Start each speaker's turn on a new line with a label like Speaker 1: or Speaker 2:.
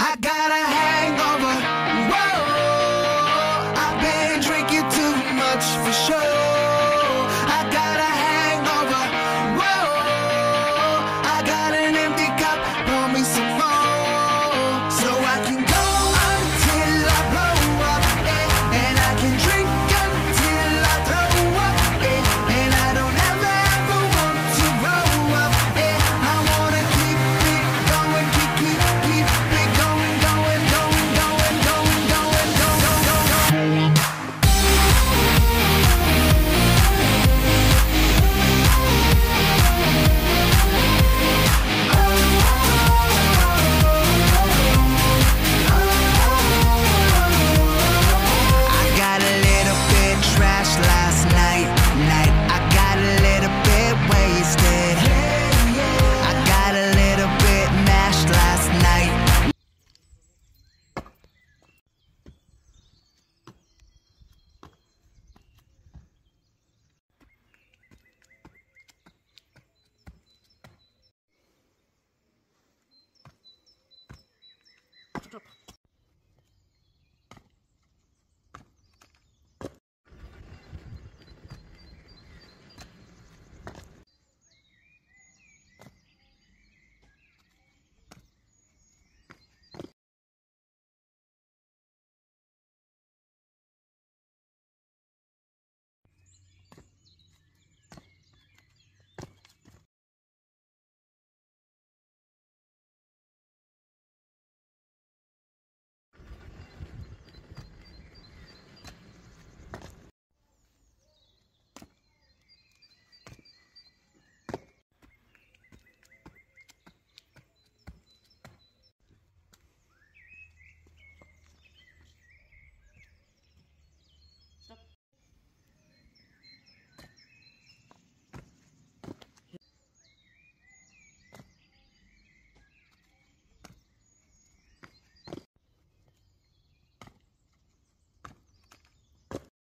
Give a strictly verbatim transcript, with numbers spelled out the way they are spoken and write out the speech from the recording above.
Speaker 1: I got a hangover. Whoa, I've been drinking too much for sure. I got a hangover. Whoa, I got an empty cup. Pour me some more, so I can go until I blow up, eh, and I can drink until I throw up, eh, and I don't ever ever want to grow up, eh. I wanna keep it going, keep keep keep it going, going, going, going, going, going, going, going, going. I got a little bit trashed last night, night. I got a little bit wasted. I got a little bit mashed last night.